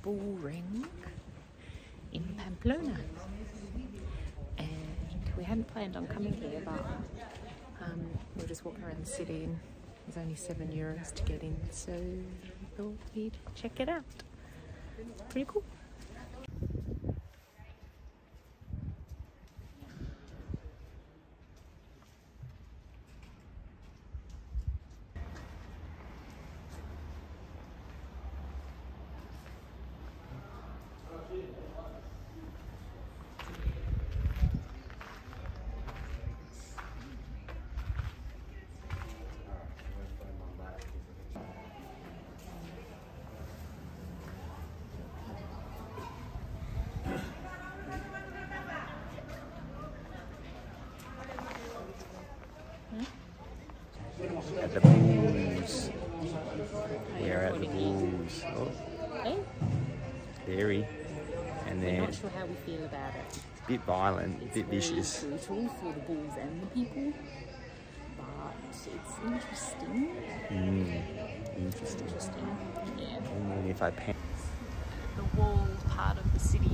bull ring in Pamplona. And we hadn't planned on coming here, but we were just walking around the city and it was only €7 to get in, so we thought we'd check it out. It's pretty cool. At the bulls. We are at the bulls. Oh, Hey? dairy. And We're then not sure how we feel about it. it's a bit violent, a bit vicious. It's brutal for the bulls and the people, but it's interesting. Interesting. Yeah. And then if I pan. The walled part of the city.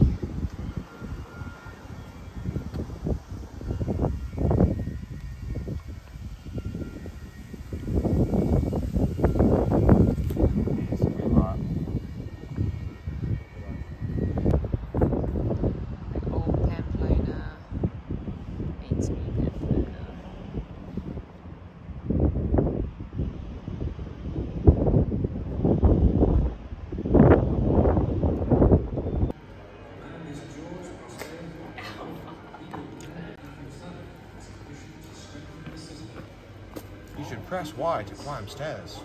You should press Y to climb stairs.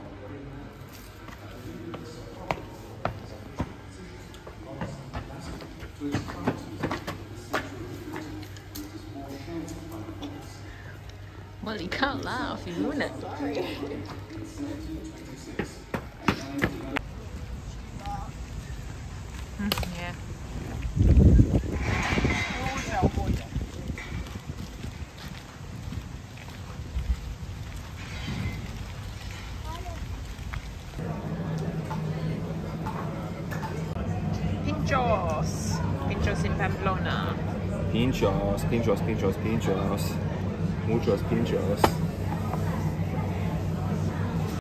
Well, you can't laugh, you ruin it. Yeah. Pinchos in Pamplona. Pinchos, pinchos, pinchos, pinchos. Muchos pinchos.